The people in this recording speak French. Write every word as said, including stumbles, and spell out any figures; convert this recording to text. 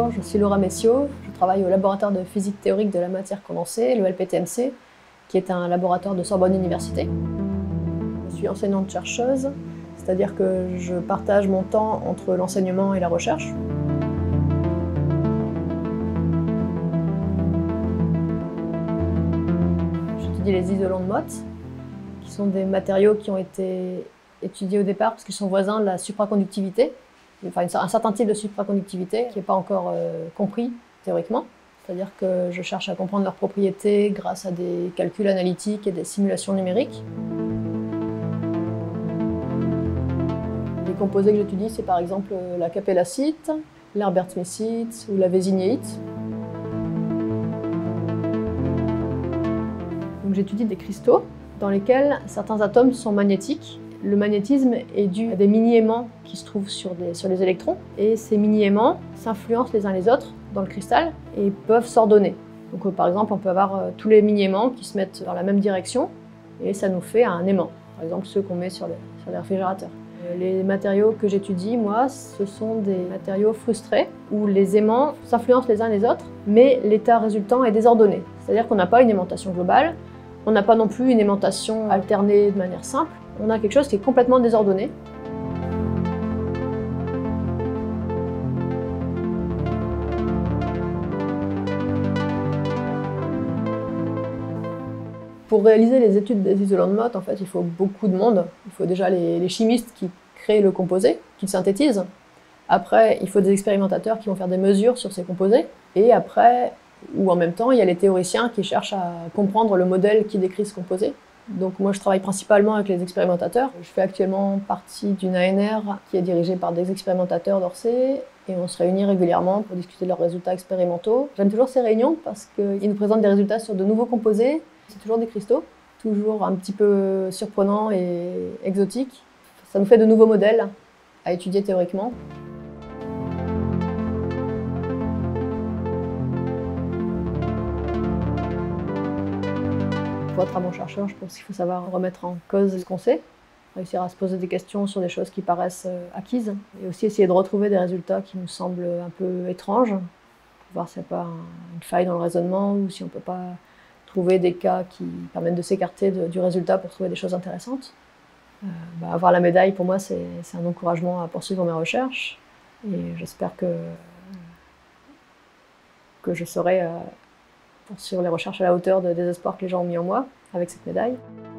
Bonjour, je suis Laura Messiaud, je travaille au laboratoire de physique théorique de la matière condensée, le L P T M C, qui est un laboratoire de Sorbonne Université. Je suis enseignante-chercheuse, c'est-à-dire que je partage mon temps entre l'enseignement et la recherche. J'étudie les isolants de Mott, qui sont des matériaux qui ont été étudiés au départ parce qu'ils sont voisins de la supraconductivité. Enfin, un certain type de supraconductivité qui n'est pas encore euh, compris théoriquement. C'est-à-dire que je cherche à comprendre leurs propriétés grâce à des calculs analytiques et des simulations numériques. Les composés que j'étudie, c'est par exemple la capellacite, l'herbert-smithite ou la vésinéite. Donc j'étudie des cristaux dans lesquels certains atomes sont magnétiques. Le magnétisme est dû à des mini-aimants qui se trouvent sur, des, sur les électrons. Et ces mini-aimants s'influencent les uns les autres dans le cristal et peuvent s'ordonner. Donc euh, par exemple, on peut avoir euh, tous les mini-aimants qui se mettent dans la même direction et ça nous fait un aimant. Par exemple, ceux qu'on met sur les, sur les réfrigérateurs. Euh, les matériaux que j'étudie, moi, ce sont des matériaux frustrés où les aimants s'influencent les uns les autres, mais l'état résultant est désordonné. C'est-à-dire qu'on n'a pas une aimantation globale, on n'a pas non plus une aimantation alternée de manière simple. On a quelque chose qui est complètement désordonné. Pour réaliser les études des isolants de Mott, en fait, il faut beaucoup de monde. Il faut déjà les, les chimistes qui créent le composé, qui le synthétisent. Après, il faut des expérimentateurs qui vont faire des mesures sur ces composés. Et après, ou en même temps, il y a les théoriciens qui cherchent à comprendre le modèle qui décrit ce composé. Donc moi je travaille principalement avec les expérimentateurs. Je fais actuellement partie d'une A N R qui est dirigée par des expérimentateurs d'Orsay et on se réunit régulièrement pour discuter de leurs résultats expérimentaux. J'aime toujours ces réunions parce qu'ils nous présentent des résultats sur de nouveaux composés. C'est toujours des cristaux, toujours un petit peu surprenants et exotiques. Ça nous fait de nouveaux modèles à étudier théoriquement. Pour être un bon chercheur, je pense qu'il faut savoir remettre en cause ce qu'on sait, réussir à se poser des questions sur des choses qui paraissent acquises, et aussi essayer de retrouver des résultats qui nous semblent un peu étranges, pour voir s'il n'y a pas une faille dans le raisonnement ou si on ne peut pas trouver des cas qui permettent de s'écarter de, du résultat pour trouver des choses intéressantes. Euh, bah, avoir la médaille, pour moi, c'est un encouragement à poursuivre mes recherches, et j'espère que, que je saurai euh, poursuivre les recherches à la hauteur de, des espoirs que les gens ont mis en moi avec cette médaille.